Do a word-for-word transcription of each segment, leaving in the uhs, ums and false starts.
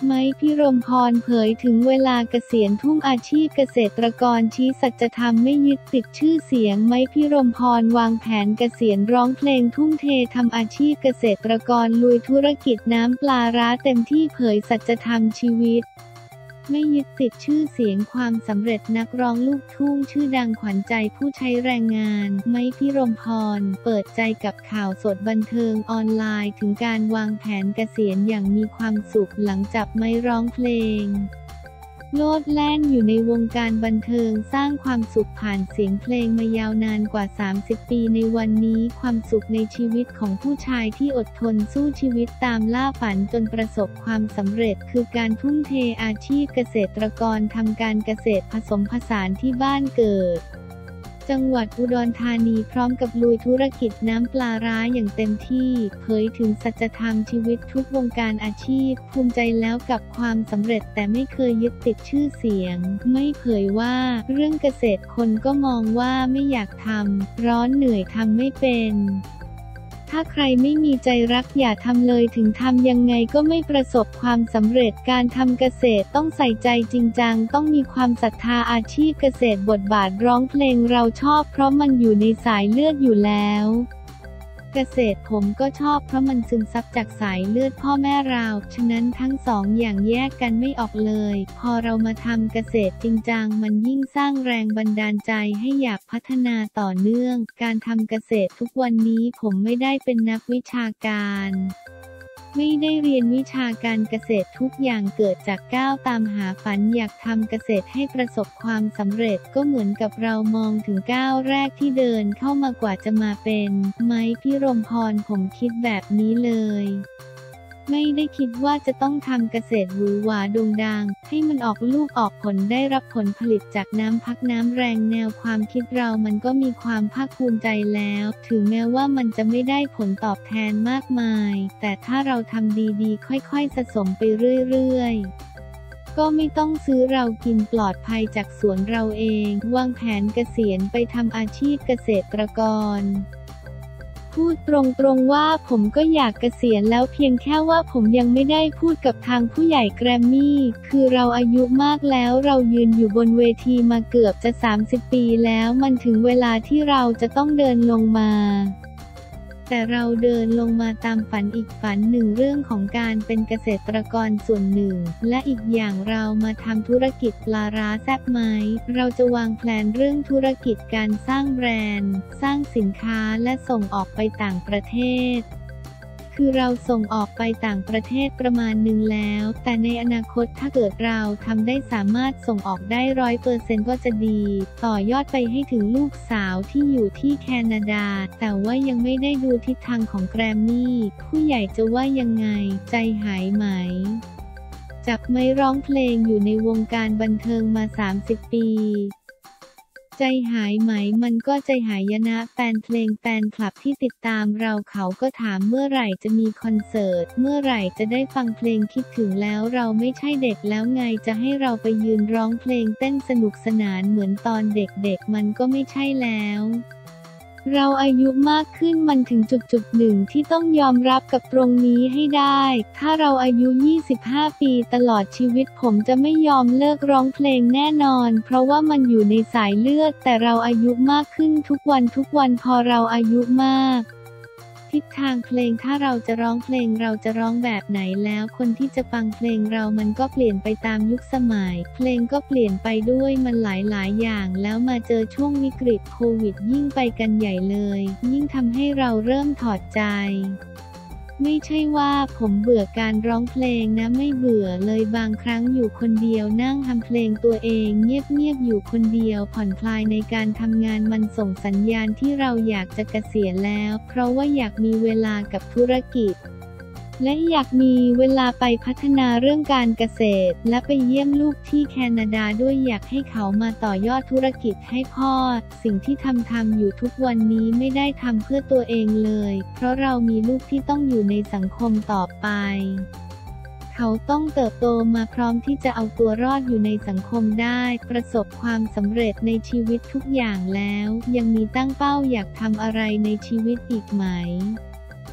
ไมค์ พิรมพรเผยถึงเวลาเกษียณทุ่มอาชีพเกษตรกรชี้สัจธรรมไม่ยึดติดชื่อเสียงไมค์ พิรมพรวางแผนเกษียณร้องเพลงทุ่มเททำอาชีพเกษตรกรลุยธุรกิจน้ำปลาร้าเต็มที่เผยสัจธรรมชีวิตไม่ยึดติดชื่อเสียงความสำเร็จนักร้องลูกทุ่งชื่อดังขวัญใจผู้ใช้แรงงานไมค์ พิรมพรเปิดใจกับข่าวสดบันเทิงออนไลน์ถึงการวางแผนเกษียณอย่างมีความสุขหลังจับไมค์ร้องเพลงโลดแล่นอยู่ในวงการบันเทิงสร้างความสุขผ่านเสียงเพลงมายาวนานกว่าสามสิบปีในวันนี้ความสุขในชีวิตของผู้ชายที่อดทนสู้ชีวิตตามล่าฝันจนประสบความสำเร็จคือการทุ่มเทอาชีพเกษตรกรทำการเกษตรผสมผสานที่บ้านเกิดจังหวัดอุดรธานีพร้อมกับลุยธุรกิจน้ำปลาร้าอย่างเต็มที่เผยถึงสัจธรรมชีวิตทุกวงการอาชีพภูมิใจแล้วกับความสำเร็จแต่ไม่เคยยึดติดชื่อเสียงไม่เผยว่าเรื่องเกษตรคนก็มองว่าไม่อยากทำร้อนเหนื่อยทำไม่เป็นถ้าใครไม่มีใจรักอย่าทำเลยถึงทำยังไงก็ไม่ประสบความสำเร็จการทำเกษตรต้องใส่ใจจริงจังต้องมีความศรัทธาอาชีพเกษตรบทบาทร้องเพลงเราชอบเพราะมันอยู่ในสายเลือดอยู่แล้วเกษตรผมก็ชอบเพราะมันซึมซับจากสายเลือดพ่อแม่เราฉะนั้นทั้งสองอย่างแยกกันไม่ออกเลยพอเรามาทำเกษตรจริงจังมันยิ่งสร้างแรงบันดาลใจให้อยากพัฒนาต่อเนื่องการทำเกษตรทุกวันนี้ผมไม่ได้เป็นนักวิชาการไม่ได้เรียนวิชาการเกษตรทุกอย่างเกิดจากก้าวตามหาฝันอยากทำเกษตรให้ประสบความสำเร็จก็เหมือนกับเรามองถึงก้าวแรกที่เดินเข้ามากว่าจะมาเป็นไมค์ พิรมพรผมคิดแบบนี้เลยไม่ได้คิดว่าจะต้องทำเกษตรหวือหวาโด่งดังให้มันออกลูกออกผลได้รับผลผลิตจากน้ำพักน้ำแรงแนวความคิดเรามันก็มีความภาคภูมิใจแล้วถึงแม้ว่ามันจะไม่ได้ผลตอบแทนมากมายแต่ถ้าเราทำดีๆค่อยๆสะสมไปเรื่อยๆก็ไม่ต้องซื้อเรากินปลอดภัยจากสวนเราเองวางแผนเกษียณไปทำอาชีพเกษตรกรพูดตรงๆว่าผมก็อยากเกษียณแล้วเพียงแค่ว่าผมยังไม่ได้พูดกับทางผู้ใหญ่แกรมมี่คือเราอายุมากแล้วเรายืนอยู่บนเวทีมาเกือบจะสามสิบปีแล้วมันถึงเวลาที่เราจะต้องเดินลงมาแต่เราเดินลงมาตามฝันอีกฝันหนึ่งเรื่องของการเป็นเกษตรกรส่วนหนึ่งและอีกอย่างเรามาทำธุรกิจปลาร้าแซ่บไหมเราจะวางแผนเรื่องธุรกิจการสร้างแบรนด์สร้างสินค้าและส่งออกไปต่างประเทศคือเราส่งออกไปต่างประเทศประมาณหนึ่งแล้วแต่ในอนาคตถ้าเกิดเราทำได้สามารถส่งออกได้ร้อยเปอร์เซ็นต์ก็จะดีต่อยอดไปให้ถึงลูกสาวที่อยู่ที่แคนาดาแต่ว่ายังไม่ได้ดูทิศทางของแกรมมี่ผู้ใหญ่จะว่ายังไงใจหายไหมจับไมค์ร้องเพลงอยู่ในวงการบันเทิงมาสามสิบปีใจหายไหมมันก็ใจหายนะแฟนเพลงแฟนคลับที่ติดตามเราเขาก็ถามเมื่อไหร่จะมีคอนเสิร์ตเมื่อไหร่จะได้ฟังเพลงคิดถึงแล้วเราไม่ใช่เด็กแล้วไงจะให้เราไปยืนร้องเพลงเต้นสนุกสนานเหมือนตอนเด็กๆมันก็ไม่ใช่แล้วเราอายุมากขึ้นมันถึงจุดจุดหนึ่งที่ต้องยอมรับกับตรงนี้ให้ได้ถ้าเราอายุยี่สิบห้าปีตลอดชีวิตผมจะไม่ยอมเลิกร้องเพลงแน่นอนเพราะว่ามันอยู่ในสายเลือดแต่เราอายุมากขึ้นทุกวันทุกวันพอเราอายุมากทิศทางเพลงถ้าเราจะร้องเพลงเราจะร้องแบบไหนแล้วคนที่จะฟังเพลงเรามันก็เปลี่ยนไปตามยุคสมัยเพลงก็เปลี่ยนไปด้วยมันหลายๆอย่างแล้วมาเจอช่วงวิกฤตโควิดยิ่งไปกันใหญ่เลยยิ่งทำให้เราเริ่มถอดใจไม่ใช่ว่าผมเบื่อการร้องเพลงนะไม่เบื่อเลยบางครั้งอยู่คนเดียวนั่งทำเพลงตัวเองเงียบๆอยู่คนเดียวผ่อนคลายในการทำงานมันส่งสัญญาณที่เราอยากจะเกษียณแล้วเพราะว่าอยากมีเวลากับธุรกิจและอยากมีเวลาไปพัฒนาเรื่องการเกษตรและไปเยี่ยมลูกที่แคนาดาด้วยอยากให้เขามาต่อยอดธุรกิจให้พ่อสิ่งที่ทำทำอยู่ทุกวันนี้ไม่ได้ทำเพื่อตัวเองเลยเพราะเรามีลูกที่ต้องอยู่ในสังคมต่อไปเขาต้องเติบโตมาพร้อมที่จะเอาตัวรอดอยู่ในสังคมได้ประสบความสำเร็จในชีวิตทุกอย่างแล้วยังมีตั้งเป้าอยากทำอะไรในชีวิตอีกไหม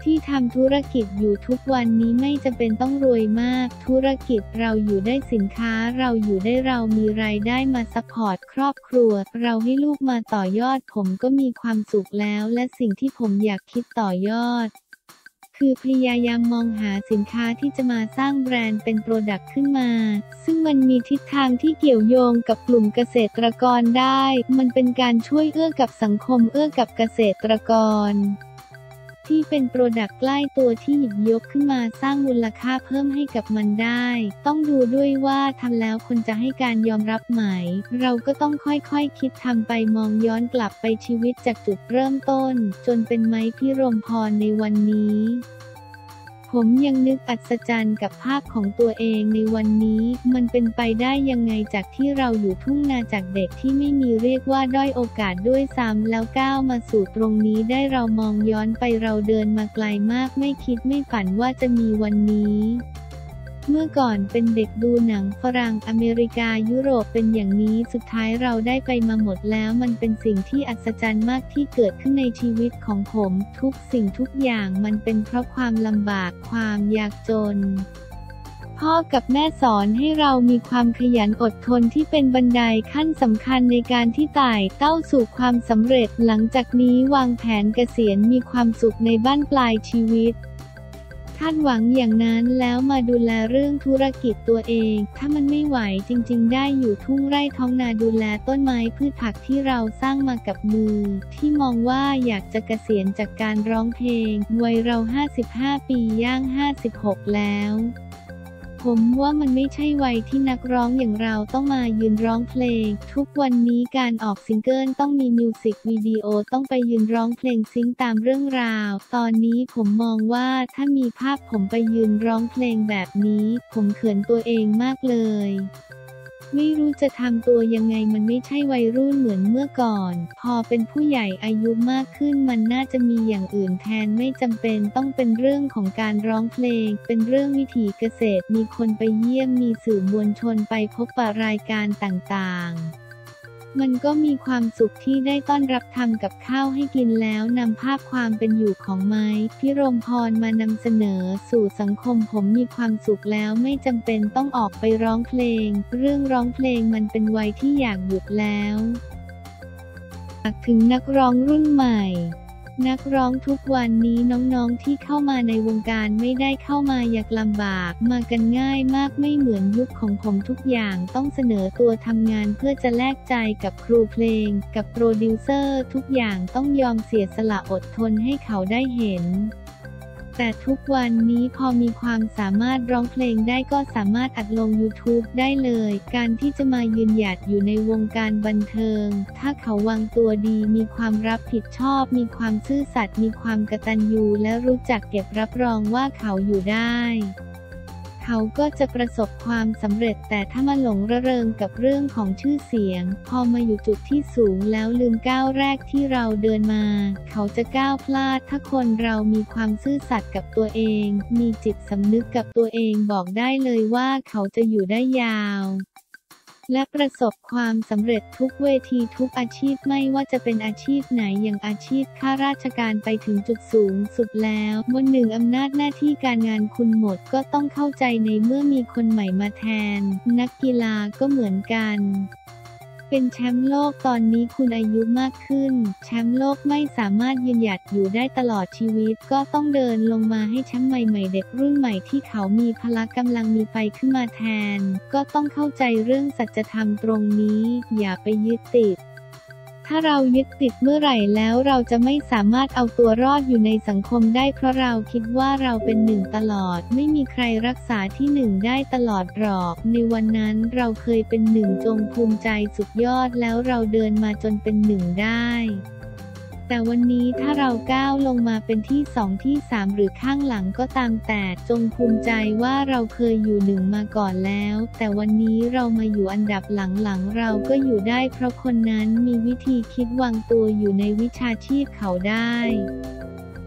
ที่ทำธุรกิจอยู่ทุกวันนี้ไม่จำเป็นต้องรวยมากธุรกิจเราอยู่ได้สินค้าเราอยู่ได้เรามีรายได้มาซัพพอร์ตครอบครัวเราให้ลูกมาต่อยอดผมก็มีความสุขแล้วและสิ่งที่ผมอยากคิดต่อยอดคือพยายามมองหาสินค้าที่จะมาสร้างแบรนด์เป็นโปรดักต์ขึ้นมาซึ่งมันมีทิศทางที่เกี่ยวโยงกับกลุ่มเกษตรกรได้มันเป็นการช่วยเอื้อกับสังคมเอื้อกับเกษตรกรที่เป็นโปรดักต์ใกล้ตัวที่หยิบยกขึ้นมาสร้างมูลค่าเพิ่มให้กับมันได้ต้องดูด้วยว่าทำแล้วคนจะให้การยอมรับไหมเราก็ต้องค่อยๆ ค, คิดทำไปมองย้อนกลับไปชีวิตจากจุดเริ่มต้นจนเป็นไม้พิรมพรในวันนี้ผมยังนึกอัศจรรย์กับภาพของตัวเองในวันนี้มันเป็นไปได้ยังไงจากที่เราอยู่ทุ่งนาจากเด็กที่ไม่มีเรียกว่าด้อยโอกาสด้วยซ้ำแล้วก้าวมาสู่ตรงนี้ได้เรามองย้อนไปเราเดินมาไกลมากไม่คิดไม่ฝันว่าจะมีวันนี้เมื่อก่อนเป็นเด็กดูหนังฝรั่งอเมริกายุโรปเป็นอย่างนี้สุดท้ายเราได้ไปมาหมดแล้วมันเป็นสิ่งที่อัศจรรย์มากที่เกิดขึ้นในชีวิตของผมทุกสิ่งทุกอย่างมันเป็นเพราะความลำบากความยากจนพ่อกับแม่สอนให้เรามีความขยันอดทนที่เป็นบันไดขั้นสำคัญในการที่ไต่เต้าสู่ความสำเร็จหลังจากนี้วางแผนเกษียณมีความสุขในบ้านปลายชีวิตคาดหวังอย่างนั้นแล้วมาดูแลเรื่องธุรกิจตัวเองถ้ามันไม่ไหวจริงๆได้อยู่ทุ่งไร่ท้องนาดูแลต้นไม้พืชผักที่เราสร้างมากับมือที่มองว่าอยากจะเกษียณจากการร้องเพลงวัยเราห้าสิบห้าปีย่างห้าสิบหกแล้วผมว่ามันไม่ใช่วัยที่นักร้องอย่างเราต้องมายืนร้องเพลงทุกวันนี้การออกซิงเกิลต้องมีมิวสิกวิดีโอต้องไปยืนร้องเพลงซิงค์ตามเรื่องราวตอนนี้ผมมองว่าถ้ามีภาพผมไปยืนร้องเพลงแบบนี้ผมเขินตัวเองมากเลยไม่รู้จะทำตัวยังไงมันไม่ใช่วัยรุ่นเหมือนเมื่อก่อนพอเป็นผู้ใหญ่อายุมากขึ้นมันน่าจะมีอย่างอื่นแทนไม่จำเป็นต้องเป็นเรื่องของการร้องเพลงเป็นเรื่องวิถีเกษตรมีคนไปเยี่ยมมีสื่อมวลชนไปพบปะรายการต่างๆมันก็มีความสุขที่ได้ต้อนรับทำกับข้าวให้กินแล้วนำภาพความเป็นอยู่ของไม้พิรมพรมานำเสนอสู่สังคมผมมีความสุขแล้วไม่จำเป็นต้องออกไปร้องเพลงเรื่องร้องเพลงมันเป็นวัยที่อยากหยุดแล้วฝากถึงนักร้องรุ่นใหม่นักร้องทุกวันนี้น้องๆที่เข้ามาในวงการไม่ได้เข้ามาอยากลำบากมากันง่ายมากไม่เหมือนยุคของผมทุกอย่างต้องเสนอตัวทำงานเพื่อจะแลกใจกับครูเพลงกับโปรดิวเซอร์ทุกอย่างต้องยอมเสียสละอดทนให้เขาได้เห็นแต่ทุกวันนี้พอมีความสามารถร้องเพลงได้ก็สามารถอัดลง ยูทูบ ได้เลยการที่จะมายืนหยัดอยู่ในวงการบันเทิงถ้าเขาวางตัวดีมีความรับผิดชอบมีความซื่อสัตย์มีความกตัญญูและรู้จักเก็บรับรองว่าเขาอยู่ได้เขาก็จะประสบความสำเร็จแต่ถ้ามาหลงระเริงกับเรื่องของชื่อเสียงพอมาอยู่จุดที่สูงแล้วลืมก้าวแรกที่เราเดินมาเขาจะก้าวพลาดถ้าคนเรามีความซื่อสัตย์กับตัวเองมีจิตสำนึกกับตัวเองบอกได้เลยว่าเขาจะอยู่ได้ยาวและประสบความสำเร็จทุกเวทีทุกอาชีพไม่ว่าจะเป็นอาชีพไหนอย่างอาชีพข้าราชการไปถึงจุดสูงสุดแล้ววันหนึ่งอำนาจหน้าที่การงานคุณหมดก็ต้องเข้าใจในเมื่อมีคนใหม่มาแทนนักกีฬาก็เหมือนกันเป็นแชมป์โลกตอนนี้คุณอายุมากขึ้นแชมป์โลกไม่สามารถยืนหยัดอยู่ได้ตลอดชีวิตก็ต้องเดินลงมาให้แชมป์ใหม่ๆเด็กรุ่นใหม่ที่เขามีพละกำลังมีไฟขึ้นมาแทนก็ต้องเข้าใจเรื่องสัจธรรมตรงนี้อย่าไปยึดติดถ้าเรายึดติดเมื่อไหร่แล้วเราจะไม่สามารถเอาตัวรอดอยู่ในสังคมได้เพราะเราคิดว่าเราเป็นหนึ่งตลอดไม่มีใครรักษาที่หนึ่งได้ตลอดหรอกในวันนั้นเราเคยเป็นหนึ่งจงภูมิใจสุดยอดแล้วเราเดินมาจนเป็นหนึ่งได้แต่วันนี้ถ้าเราก้าวลงมาเป็นที่สองที่สามหรือข้างหลังก็ตามแต่จงภูมิใจว่าเราเคยอยู่หนึ่งมาก่อนแล้วแต่วันนี้เรามาอยู่อันดับหลังๆเราก็อยู่ได้เพราะคนนั้นมีวิธีคิดวางตัวอยู่ในวิชาชีพเขาได้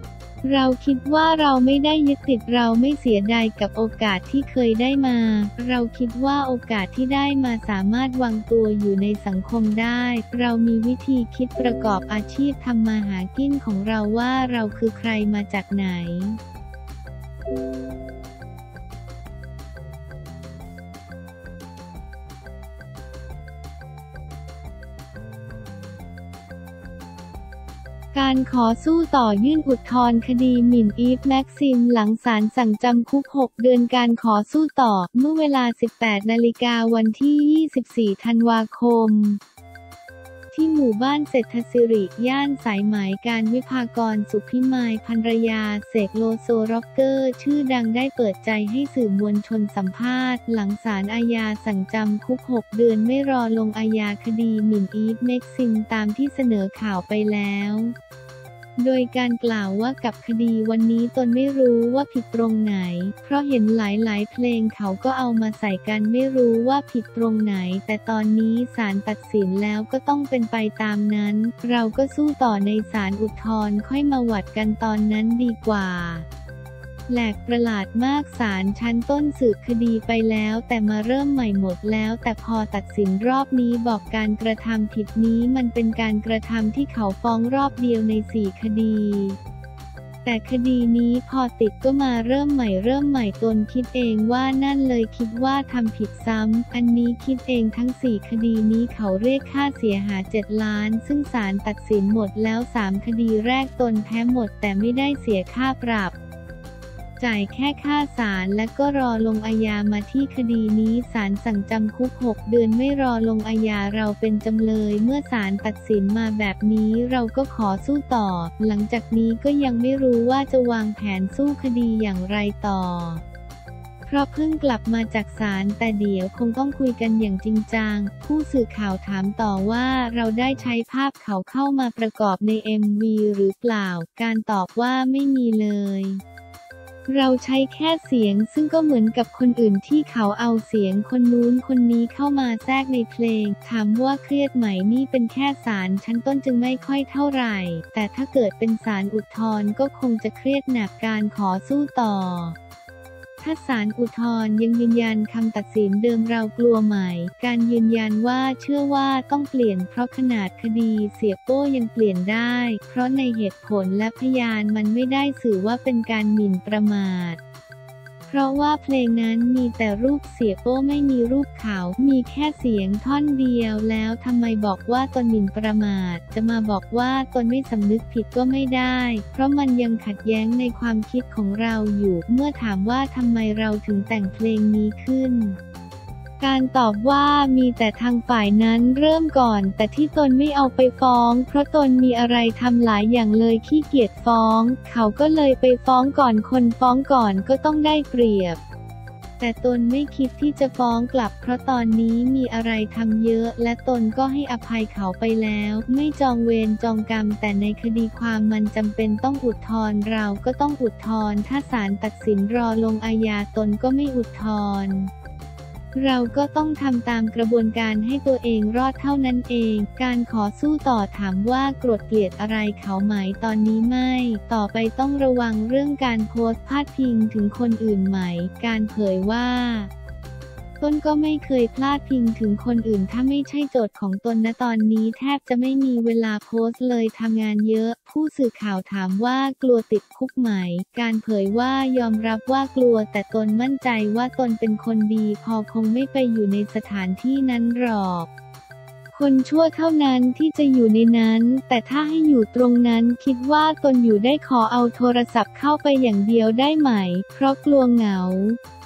เราคิดว่าเราไม่ได้ยึดติดเราไม่เสียดายกับโอกาสที่เคยได้มาเราคิดว่าโอกาสที่ได้มาสามารถวางตัวอยู่ในสังคมได้เรามีวิธีคิดประกอบอาชีพทำมาหากินของเราว่าเราคือใครมาจากไหนการขอสู้ต่อยื่นอุทธรณ์คดีหมิ่นอีฟแม็กซิมหลังศาลสั่งจำคุกหกเดือนการขอสู้ต่อเมื่อเวลา สิบแปดนาฬิกาวันที่ ยี่สิบสี่ ธันวาคมที่หมู่บ้านเศรษฐศิริย่านสายไหมการวิภากรสุขพิมายภรรยาเสกโลโซร็อกเกอร์ชื่อดังได้เปิดใจให้สื่อมวลชนสัมภาษณ์หลังศาลอาญาสั่งจำคุกหกเดือนไม่รอลงอาญาคดีหมิ่นอีฟแม็กซิมตามที่เสนอข่าวไปแล้วโดยการกล่าวว่ากับคดีวันนี้ตนไม่รู้ว่าผิดตรงไหนเพราะเห็นหลายๆเพลงเขาก็เอามาใส่กันไม่รู้ว่าผิดตรงไหนแต่ตอนนี้ศาลตัดสินแล้วก็ต้องเป็นไปตามนั้นเราก็สู้ต่อในศาลอุทธรณ์ค่อยมาวัดกันตอนนั้นดีกว่าแหลกประหลาดมากศาลชั้นต้นสืบคดีไปแล้วแต่มาเริ่มใหม่หมดแล้วแต่พอตัดสินรอบนี้บอกการกระทำผิดนี้มันเป็นการกระทำที่เขาฟ้องรอบเดียวในสี่คดีแต่คดีนี้พอติดก็มาเริ่มใหม่เริ่มใหม่ตนคิดเองว่านั่นเลยคิดว่าทำผิดซ้ำอันนี้คิดเองทั้งสี่คดีนี้เขาเรียกค่าเสียหายเจ็ดล้านซึ่งศาลตัดสินหมดแล้วสามคดีแรกตนแพ้หมดแต่ไม่ได้เสียค่าปรับจ่ายแค่ค่าศาลและก็รอลงอาญามาที่คดีนี้ศาลสั่งจำคุกหกเดือนไม่รอลงอาญาเราเป็นจำเลยเมื่อศาลตัดสินมาแบบนี้เราก็ขอสู้ต่อหลังจากนี้ก็ยังไม่รู้ว่าจะวางแผนสู้คดีอย่างไรต่อเพราะเพิ่งกลับมาจากศาลแต่เดี๋ยวคงต้องคุยกันอย่างจริงจังผู้สื่อข่าวถามต่อว่าเราได้ใช้ภาพเขาเข้ามาประกอบใน เอ็ม วี หรือเปล่าการตอบว่าไม่มีเลยเราใช้แค่เสียงซึ่งก็เหมือนกับคนอื่นที่เขาเอาเสียงคนนู้นคนนี้เข้ามาแทรกในเพลงถามว่าเครียดไหมนี่เป็นแค่ศาลชั้นต้นจึงไม่ค่อยเท่าไหร่แต่ถ้าเกิดเป็นศาลอุทธรณ์ก็คงจะเครียดหนักการขอสู้ต่อถ้าศาลอุทธรณ์ยังยืนยันคำตัดสินเดิมเรากลัวไหมการยืนยันว่าเชื่อว่าต้องเปลี่ยนเพราะขนาดคดีเสียโป้ยังเปลี่ยนได้เพราะในเหตุผลและพยานมันไม่ได้สื่อว่าเป็นการหมิ่นประมาทเพราะว่าเพลงนั้นมีแต่รูปเสียโป้ไม่มีรูปเขามีแค่เสียงท่อนเดียวแล้วทำไมบอกว่าตนหมิ่นประมาทจะมาบอกว่าตนไม่สำนึกผิดก็ไม่ได้เพราะมันยังขัดแย้งในความคิดของเราอยู่เมื่อถามว่าทำไมเราถึงแต่งเพลงนี้ขึ้นการตอบว่ามีแต่ทางฝ่ายนั้นเริ่มก่อนแต่ที่ตนไม่เอาไปฟ้องเพราะตนมีอะไรทำหลายอย่างเลยขี้เกียจฟ้องเขาก็เลยไปฟ้องก่อนคนฟ้องก่อนก็ต้องได้เปรียบแต่ตนไม่คิดที่จะฟ้องกลับเพราะตอนนี้มีอะไรทำเยอะและตนก็ให้อภัยเขาไปแล้วไม่จองเวรจองกรรมแต่ในคดีความมันจำเป็นต้องอุทธรณ์เราก็ต้องอุทธรณ์ถ้าศาลตัดสินรอลงอาญาตนก็ไม่อุทธรณ์เราก็ต้องทำตามกระบวนการให้ตัวเองรอดเท่านั้นเองการขอสู้ต่อถามว่าโกรธเกลียดอะไรเขาไหมตอนนี้ไม่ต่อไปต้องระวังเรื่องการโพสต์พาดพิงถึงคนอื่นไหมการเผยว่าตนก็ไม่เคยพลาดพิงถึงคนอื่นถ้าไม่ใช่โจทย์ของตนณตอนนี้แทบจะไม่มีเวลาโพสต์เลยทำงานเยอะผู้สื่อข่าวถามว่ากลัวติดคุกไหมการเผยว่ายอมรับว่ากลัวแต่ตนมั่นใจว่าตนเป็นคนดีพอคงไม่ไปอยู่ในสถานที่นั้นหรอกคนชั่วเท่านั้นที่จะอยู่ในนั้นแต่ถ้าให้อยู่ตรงนั้นคิดว่าตนอยู่ได้ขอเอาโทรศัพท์เข้าไปอย่างเดียวได้ไหมเพราะกลัวเหงา